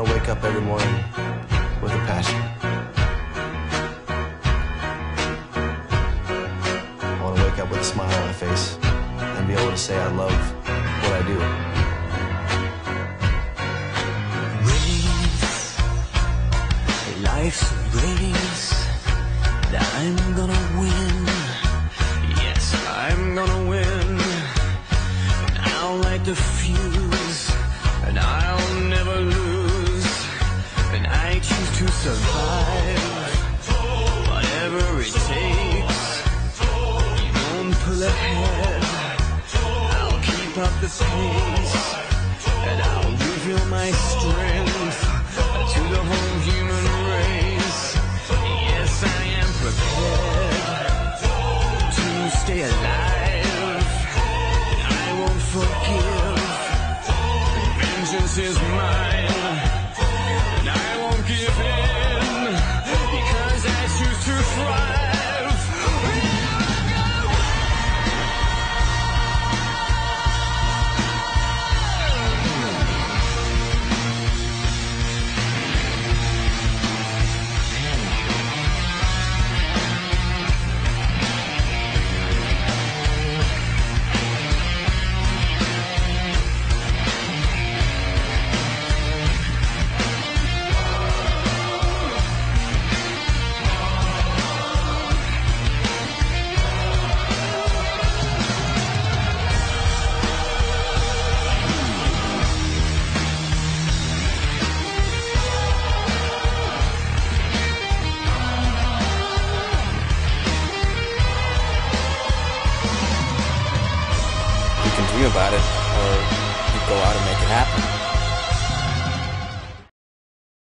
want to wake up every morning with a passion. I want to wake up with a smile on my face and be able to say I love what I do. Race, life's a race that I'm gonna win. Yes, I'm gonna win. And I'll light the fuse, and I'll never lose. And I choose to survive, whatever it takes. Don't pull ahead, I'll keep up the pace. And I'll reveal my strength to the whole human race. Yes, I am prepared to stay alive. And I won't forgive. Vengeance is mine. And I won't give in, because I choose to thrive. You can dream about it,